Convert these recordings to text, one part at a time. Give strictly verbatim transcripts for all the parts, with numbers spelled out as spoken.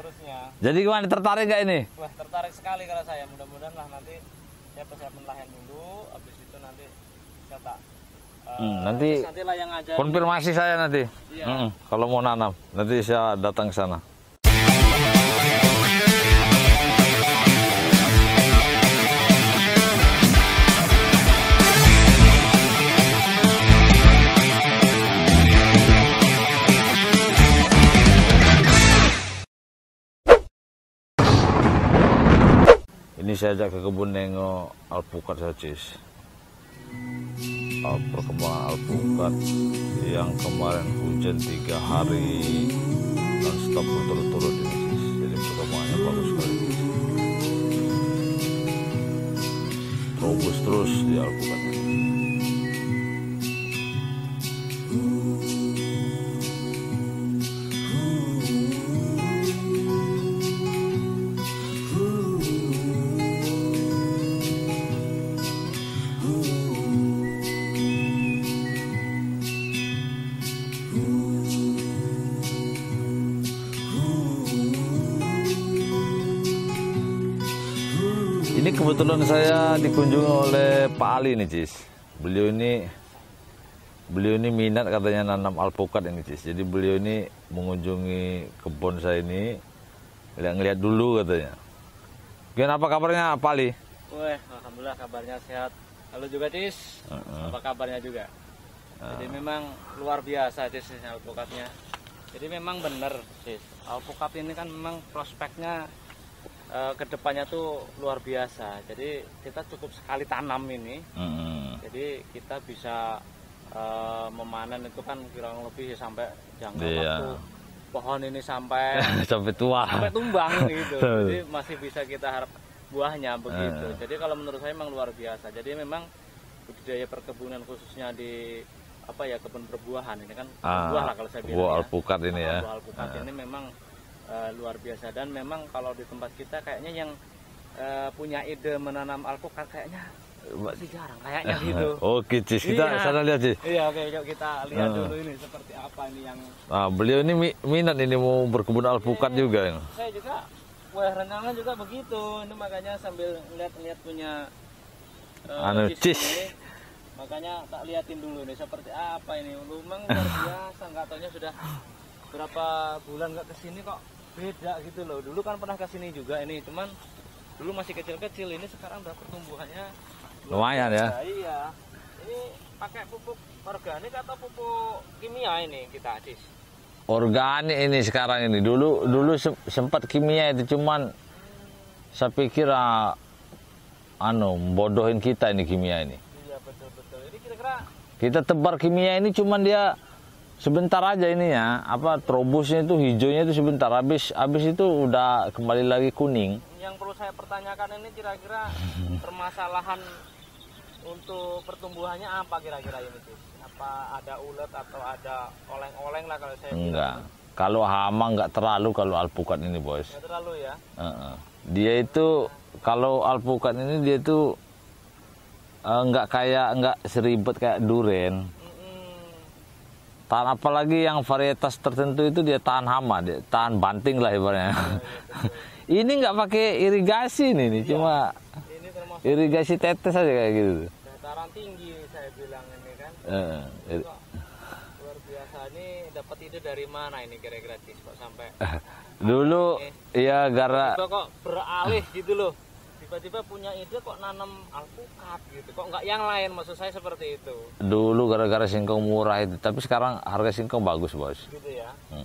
harusnya. Jadi gimana, tertarik nggak ini? Wah, tertarik sekali kalau saya. Mudah-mudahan lah nanti saya persiapan lahan dulu, habis itu nanti saya tak uh, hmm, nanti, nanti lah yang ngajarin. Konfirmasi saya nanti. Iya. Hmm, kalau mau nanam, nanti saya datang ke sana. Ini saya ajak ke kebun nengok alpukat saja. Perkembangan alpukat yang kemarin hujan tiga hari non-stop berturut-turut ini, jadi perkembangannya bagus sekali. Robust terus di alpukat ini. Ini kebetulan saya dikunjungi oleh Pak Ali nih, Cis. Beliau ini beliau ini minat katanya nanam alpukat ini, Cis. Jadi beliau ini mengunjungi kebun saya ini, lihat-lihat dulu katanya. Gimana, apa kabarnya Pak Ali? Wah, alhamdulillah kabarnya sehat. Halo juga, Cis. Uh -uh. Apa kabarnya juga? Uh. Jadi memang luar biasa, Cis, alpukatnya. Jadi memang benar, Cis. Alpukat ini kan memang prospeknya Uh, kedepannya tuh luar biasa. Jadi kita cukup sekali tanam ini. Mm. Jadi kita bisa uh, memanen itu kan kurang lebih sampai jangka yeah. waktu pohon ini sampai sampai tua, sampai tumbang gitu. Jadi masih bisa kita harap buahnya begitu. Uh. Jadi kalau menurut saya memang luar biasa. Jadi memang budidaya perkebunan khususnya di apa ya, kebun perbuahan ini kan uh, buah lah kalau saya bilang. Buah ya. alpukat ini ya. Buah alpukat uh. ini memang Uh, luar biasa, dan memang kalau di tempat kita kayaknya yang uh, punya ide menanam alpukat kayaknya masih jarang kayaknya gitu. Oke, Cis, kita iya. sana lihat, Cis. Iya, oke, yuk kita lihat uh. dulu ini seperti apa ini yang. Ah, beliau ini minat ini mau berkebun alpukat yeah. juga. Ya. Saya juga, wah rencananya juga begitu. Ini makanya sambil lihat-lihat punya uh, anu, Cis. Ini, makanya tak liatin dulu nih seperti apa ini. Lumang luar biasa, nggak taunya sudah berapa bulan nggak kesini kok beda gitu loh. Dulu kan pernah kesini juga ini, cuman dulu masih kecil-kecil. Ini sekarang udah pertumbuhannya lumayan ya. Iya. Ini pakai pupuk organik atau pupuk kimia ini kita, Cis? Organik ini sekarang ini. Dulu dulu sempat kimia itu, cuman hmm. saya pikir uh, anu bodohin kita ini kimia ini. Iya, betul-betul. Ini kira-kira kita tebar kimia ini cuman dia sebentar aja ini ya, apa terobosnya itu hijaunya itu sebentar, habis habis itu udah kembali lagi kuning. Yang perlu saya pertanyakan ini kira-kira permasalahan untuk pertumbuhannya apa kira-kira ini, Cis? Apa ada ulet atau ada oleng-oleng lah kalau saya enggak bilang. Kalau hama enggak terlalu kalau alpukat ini, Bos. Enggak terlalu ya. Uh-uh. Dia itu kalau alpukat ini dia itu uh, enggak kayak enggak seribet kayak duren. Tahan, apalagi yang varietas tertentu itu dia tahan hama, dia tahan banting lah ibaratnya. Ya, ini nggak pakai irigasi nih, nih. Ya, cuma ini irigasi tetes aja kayak gitu. Dataran tinggi saya bilang ini kan. Uh, kok luar biasa. Ini dapat ide dari mana ini kira-kira, Cis, kok sampai? Dulu ya gara. Tiba kok beralih gitu loh. Tiba-tiba punya ide kok nanam alpukat gitu, kok nggak yang lain, maksud saya seperti itu. Dulu gara-gara singkong murah itu, tapi sekarang harga singkong bagus, Bos. Gitu ya. Hmm.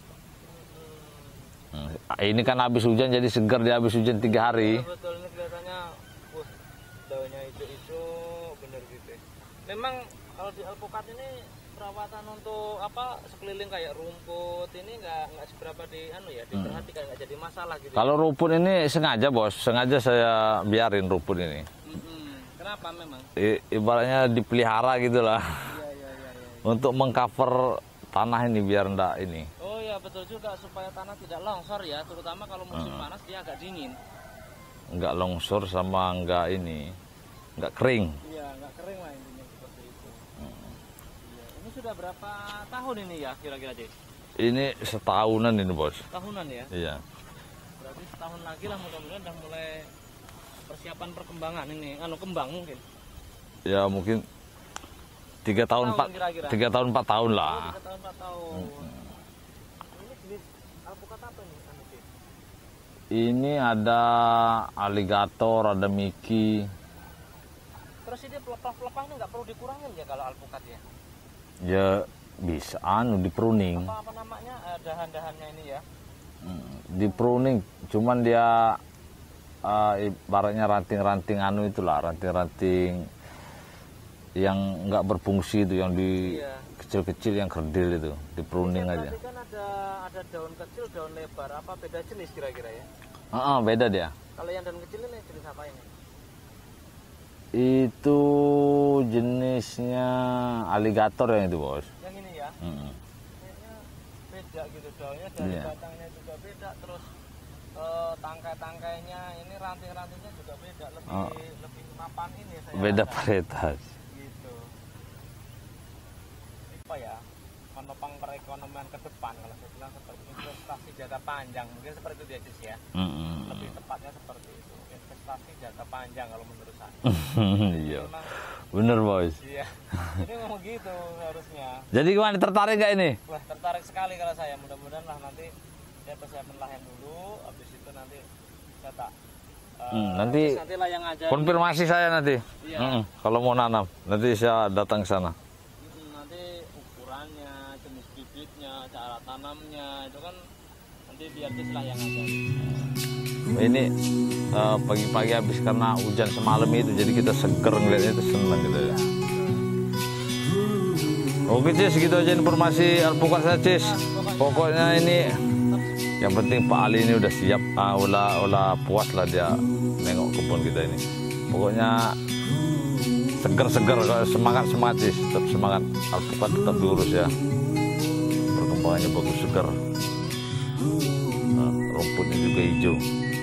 Hmm. Ini kan habis hujan jadi segar, dia habis hujan tiga hari. Ya, betul, ini kelihatannya, wah, daunnya hijau-hijau, bener gitu. Memang kalau di alpukat ini perawatan untuk apa sekeliling kayak rumput ini nggak nggak seberapa di anu ya, diperhatikan, nggak jadi masalah gitu. Kalau ya? Rumput ini sengaja, Bos, sengaja saya biarin rumput ini. Mm-hmm. Kenapa memang? I, ibaratnya dipelihara gitulah. Iya, iya, iya, iya. Untuk mengcover tanah ini biar enggak ini. Oh ya, betul juga, supaya tanah tidak longsor ya, terutama kalau musim hmm. panas dia agak dingin. Enggak longsor sama enggak ini, enggak kering. Iya, enggak kering lah intinya seperti itu. Hmm. Iya. Ini sudah berapa tahun ini ya kira-kira, Cis? Ini setahunan ini, Bos. Tahunan ya? Iya. Berarti setahun lagi lah mudah-mudahan udah mulai persiapan perkembangan ini, anu kembang mungkin. Ya mungkin tiga tahun empat kira-kira. tiga tahun empat tahun lah. Oh, tiga tahun empat tahun. Hmm. Ini jenis alpukat apa nih? Anu, Cis? Ini ada aligator, ada miki. Terus ini pelepah-pelepahnya nggak perlu dikurangin ya kalau alpukat ya? Ya bisa, anu di pruning. Apa, apa namanya eh, dahan-dahannya ini ya? Di pruning, cuman dia uh, ibaratnya ranting-ranting anu itulah, ranting-ranting yang nggak berfungsi itu, yang di Iya. kecil-kecil yang kerdil itu, di pruning aja. Tadi kan ada ada daun kecil, daun lebar, apa beda jenis kira-kira ya? Uh -uh, beda dia. Kalau yang daun kecil ini jenis apa ini? Itu jenisnya aligator yang itu, Bos. Yang ini ya? Mm-hmm. Kayaknya beda gitu daunnya, dari Iya. batangnya juga beda, terus eh, tangkai-tangkainya ini ranting-rantingnya juga beda, lebih Oh. lebih mapan ini saya Beda rasa. varietas. Gitu. Apa ya? Menopang perekonomian ke depan kalau saya bilang seperti investasi jangka panjang, mungkin seperti itu ya, Cis ya. Mm-hmm. Lebih tepatnya seperti itu, investasi jangka panjang kalau menurut saya. Iya, Memang, bener, Bos. iya. Jadi memang gitu harusnya. Jadi gimana, tertarik nggak ini? Wah, tertarik sekali kalau saya. Mudah-mudahan lah nanti saya persiapan lahan dulu, habis itu nanti saya tak uh, Hmm, nanti nanti lah yang aja. konfirmasi saya nanti. Iya. Mm-mm, kalau mau nanam, nanti saya datang ke sana. Mm, nanti ukurannya, jenis bibitnya, cara tanamnya itu kan nanti biar Cis lah yang aja. Ini eh, pagi-pagi habis karena hujan semalam itu, jadi kita seger ngeliatnya, itu senang gitu ya. Oke, Cis, segitu aja informasi alpukat saya, Cis. Pokoknya ini yang penting Pak Ali ini udah siap, ah, udah udah puas lah dia nengok kebun kita ini. Pokoknya seger-seger, semangat semangat, Cis, tetap semangat, alpukat tetap diurus ya. Perkembangannya bagus, seger. Nah, rumputnya juga hijau.